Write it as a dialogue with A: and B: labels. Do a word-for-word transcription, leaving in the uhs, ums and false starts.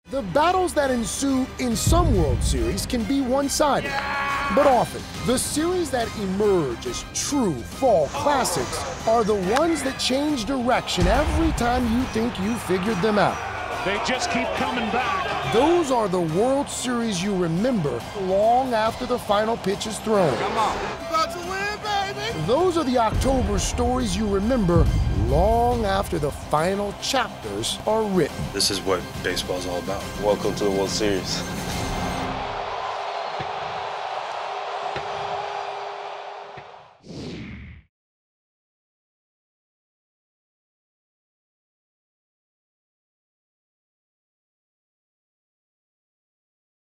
A: The battles that ensue in some World Series can be one-sided, yeah! But often, the series that emerge as true fall classics are the ones that change direction every time you think you figured them out.
B: They just keep coming back.
A: Those are the World Series you remember long after the final pitch is thrown.
C: Come on. About to win, baby.
A: Those are the October stories you remember long after the final chapters are written.
D: This is what baseball's all about.
E: Welcome to the World Series.